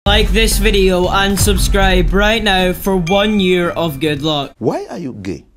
Like this video and subscribe right now for 1 year of good luck. Why are you gay?